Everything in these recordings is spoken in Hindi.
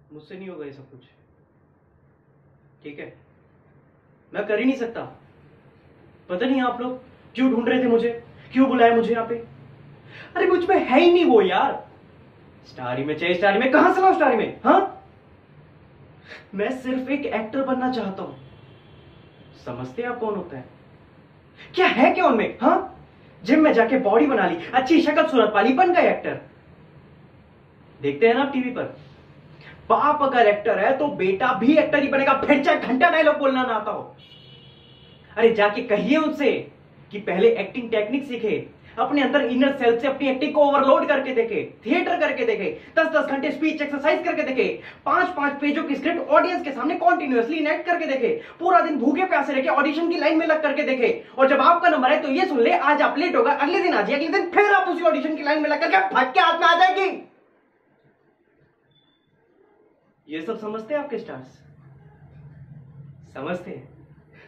मुझसे नहीं होगा ये सब कुछ, ठीक है? मैं कर ही नहीं सकता। पता नहीं आप लोग क्यों ढूंढ रहे थे मुझे, क्यों बुलाया मुझे यहाँ पे? अरे मुझ में है ही नहीं वो यार। स्टारी में चाहिए, स्टारी में कहां से लाऊं? स्टारी में, हाँ? मैं सिर्फ एक एक्टर बनना चाहता हूं। समझते आप कौन होता है? क्या है क्या उनमें, हाँ? जिम में जाके बॉडी बना ली, अच्छी शक्ल सूरत पाली, बन गए एक्टर। देखते हैं ना आप टीवी पर, बाप अगर एक्टर है तो बेटा भी एक्टर ही बनेगा, फिर चाहे घंटा डायलॉग बोलना ना आता हो। अरे जाके कहिए उनसे कि पहले एक्टिंग टेक्निक सीखे, अपने अंदर इनर सेल्फ से अपनी एक्टिंग को ओवरलोड करके देखे, थिएटर करके देखे, 10-10 घंटे स्पीच एक्सरसाइज करके देखे, 5-5 पेजों की स्क्रिप्ट ऑडियंस के सामने कॉन्टिन्यूअसली इनैक्ट करके देखे, पूरा दिन भूखे प्यासे रह के ऑडिशन की लाइन में लग करके देखे, और जब आपका नंबर है तो ये सुन ले आज आप लेट होगा, अगले दिन आ जाए, अगले दिन फिर आप उसी ऑडिशन की लाइन में लग करके फट के हाथ में आ जाएगी। ये सब समझते हैं आपके स्टार्स? समझते हैं?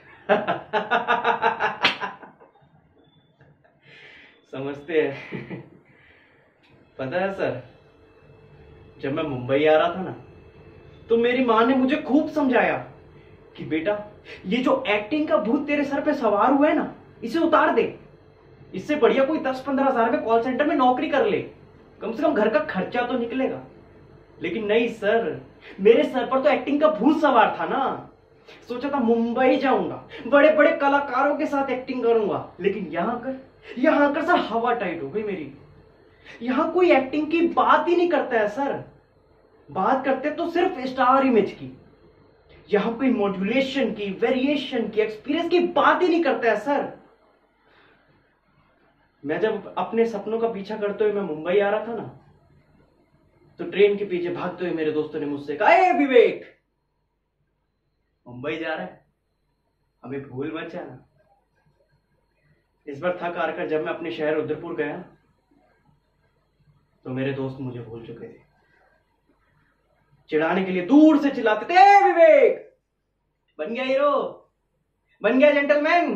समझते हैं। पता है सर, जब मैं मुंबई आ रहा था ना, तो मेरी मां ने मुझे खूब समझाया कि बेटा ये जो एक्टिंग का भूत तेरे सर पे सवार हुआ है ना, इसे उतार दे। इससे बढ़िया कोई 10-15 हजार में कॉल सेंटर में नौकरी कर ले, कम से कम घर का खर्चा तो निकलेगा। लेकिन नहीं सर, मेरे सर पर तो एक्टिंग का भूत सवार था ना। सोचा था मुंबई जाऊंगा, बड़े बड़े कलाकारों के साथ एक्टिंग करूंगा, लेकिन यहां आकर सर हवा टाइट हो गई मेरी। यहां कोई एक्टिंग की बात ही नहीं करता है सर, बात करते तो सिर्फ स्टार इमेज की। यहां कोई मॉड्यूलेशन की, वेरिएशन की, एक्सपीरियंस की बात ही नहीं करता है सर। मैं जब अपने सपनों का पीछा करते हुए मैं मुंबई आ रहा था ना, तो ट्रेन के पीछे भागते हुए मेरे दोस्तों ने मुझसे कहा, ए विवेक, मुंबई जा रहा है, हमें भूल मत जाना। इस बार थक हार कर जब मैं अपने शहर उदयपुर गया, तो मेरे दोस्त मुझे भूल चुके थे। चिढ़ाने के लिए दूर से चिल्लाते थे, ए विवेक, बन गया हीरो, बन गया जेंटलमैन।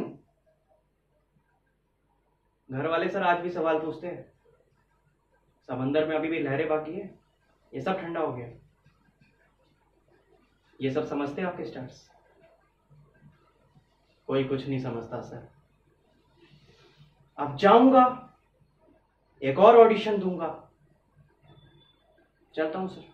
घर वाले सर आज भी सवाल पूछते हैं, समंदर में अभी भी लहरें बाकी है, ये सब ठंडा हो गया? ये सब समझते हैं आपके स्टार्स? कोई कुछ नहीं समझता सर। अब जाऊंगा, एक और ऑडिशन दूंगा, चलता हूं सर।